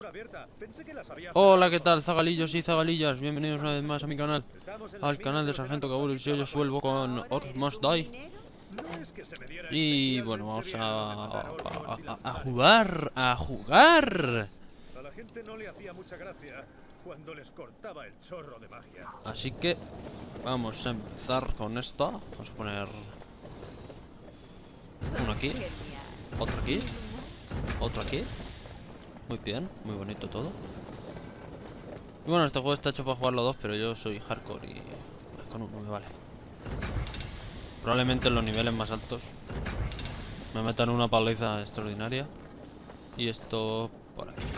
Hola, ¿qué tal, zagalillos y zagalillas? Bienvenidos una vez más a mi canal, al canal de Sargento Kabuto. Y hoy os vuelvo con Orc Must Die. Y bueno, vamos a jugar, A la gente no le hacía mucha gracia cuando les cortaba el chorro de magia. Así que vamos a empezar con esta. Vamos a poner uno aquí, otro aquí, otro aquí. Muy bien, muy bonito todo. Y bueno, este juego está hecho para jugarlo dos, pero yo soy hardcore y con uno me vale. Probablemente en los niveles más altos me metan una paliza extraordinaria. Y esto por aquí.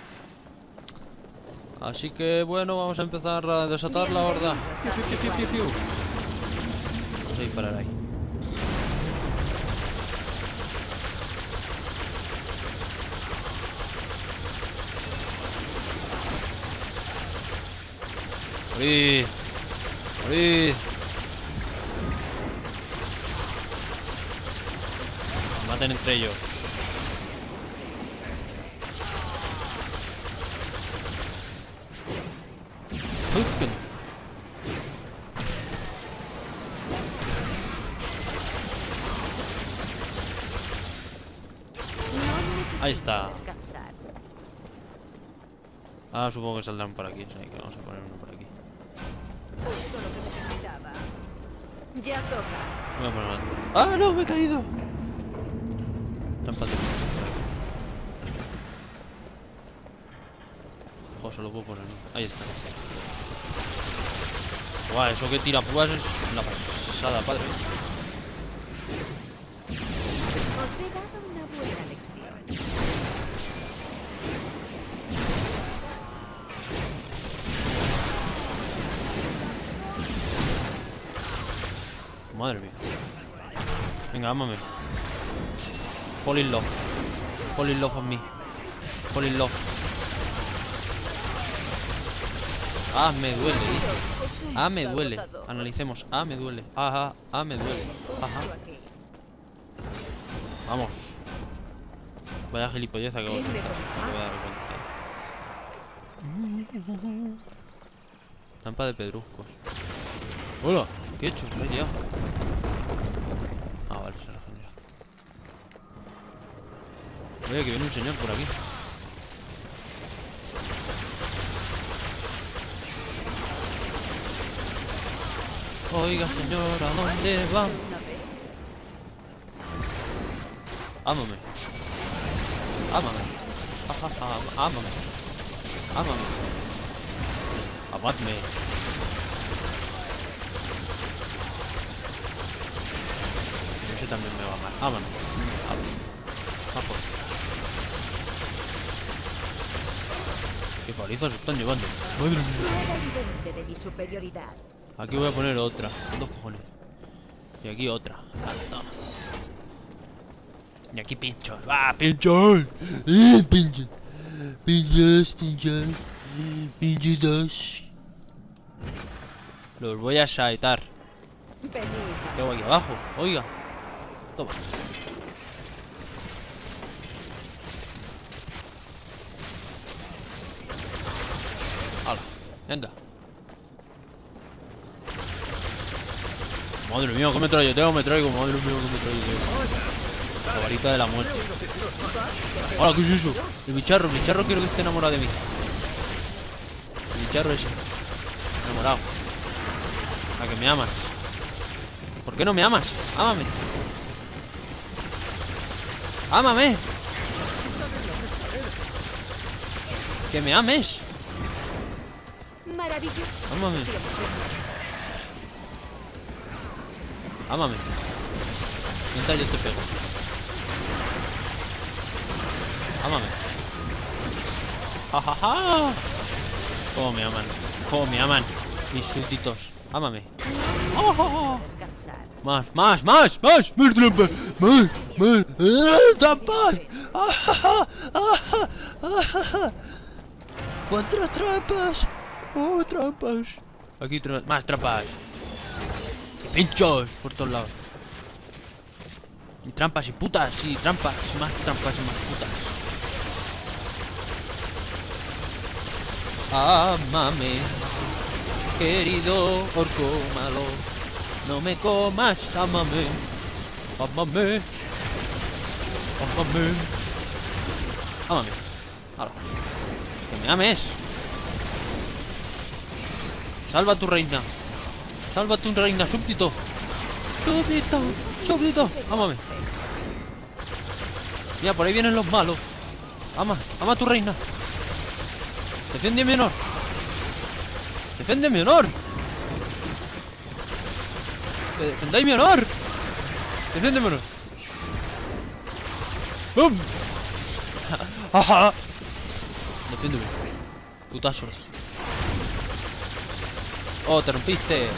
Así que bueno, vamos a empezar a desatar la horda. Piu, piu, piu, piu, piu. Vamos a disparar ahí. ¡Morid! ¡Morid! Maten entre ellos. Ahí está. Ah, supongo que saldrán por aquí, así que vamos a poner uno por aquí. Justo lo que necesitaba. Ya toca. Voy a poner más. ¡Ah, no! ¡Me he caído! Trampas de pinchos por aquí. Ojo, solo puedo poner uno. Ahí está. Guau, eso que tira púas es una pasada, padre. Os he dado una buena lección. Madre mía. Venga, ámame. Fall in love. Fall in love on me. Fall in love. Ah, me duele. Ah, me duele. Analicemos. Ah, me duele. Ajá. Ah, me duele. Ajá. Vamos. Vaya gilipolleza que voy a dar. Trampa de pedruscos. ¡Hola! ¿Qué he hecho? ¿Qué he liado? Ah, vale, se regenera. Oye, que viene un señor por aquí. Oiga, señora, ¿dónde va? Ámame. Ámame. Ámame. Ámame. Amadme. Ese también me va a amar. Ámame. Ámame. Vamos. Qué palizas se están llevando. Madre mía. Era de mi superioridad. Aquí voy a poner otra. Dos cojones. Y aquí otra. Alto. Y aquí pinchos. ¡Va, pinchos! ¡Pinchos! ¡Pinchos, pinchos! ¡Pinchitos! Los voy a saitar. ¿Qué hago aquí abajo? Oiga. Toma. ¡Hala! Venga. Madre mía, ¿qué me traigo? Me traigo. Madre mía, ¿qué me traigo? La varita de la muerte. ¡Hola! ¿Qué es eso? El bicharro quiero que esté enamorado de mí. El bicharro ese. Enamorado. ¿A que me amas? ¿Por qué no me amas? ¡Ámame! ¡Ámame! ¡Que me ames! Maravilloso. ¡Ámame! ¡Ámame! Mientras yo te pego. ¡Ámame! ¡Ja, ja, ja! ¡Cómo me aman! ¡Cómo me aman! Mis súbditos. ¡Ámame! ¡Oh, oh, oh! ¡Más! ¡Más! ¡Más! ¡Más! ¡Más trampas! ¡Más! ¡Más! ¡Trampas! ¿Cuántas trampas? ¡Oh, trampas! Aquí más trampas. ¡Pinchos! Por todos lados. Y trampas y putas y trampas. Y más trampas y más putas. Ámame, querido orco malo. No me comas, ámame. Ámame. Ámame. Ámame. Hala. Que me ames. Salva a tu reina. Salva a tu reina, súbdito. Súbdito, súbdito. Ámame. Mira, por ahí vienen los malos. Ama a tu reina. Defiende mi honor. Defiende mi honor. Defendáis mi honor. Defiende mi honor. ¡Bum! ¡Ajá! Defiéndeme. Putazos. Oh, te rompiste.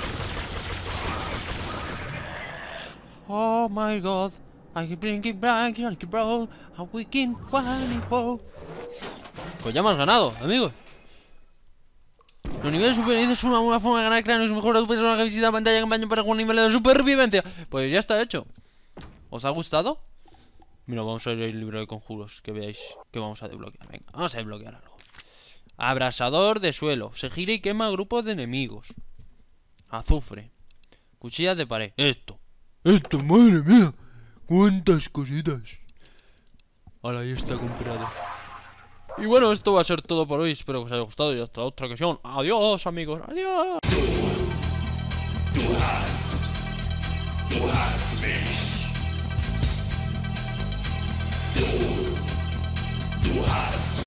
Oh my god. I keep bringing back, I keep roll. A weekend, one wow. Pues ya hemos ganado, amigos. Los niveles de supervivencia son una buena forma de ganar cráneos. Mejor tu persona que visita pantalla en baño para algún nivel de supervivencia. Pues ya está hecho. ¿Os ha gustado? Mira, vamos a ir al libro de conjuros. Que veáis que vamos a desbloquear. Venga, vamos a desbloquear algo. Abrasador de suelo. Se gira y quema grupos de enemigos. Azufre. Cuchillas de pared. Esto, madre mía. Cuántas cositas. Ahora ya está comprado. Y bueno, esto va a ser todo por hoy. Espero que os haya gustado y hasta otra ocasión. Adiós, amigos. Adiós. Du hast mich. Du hast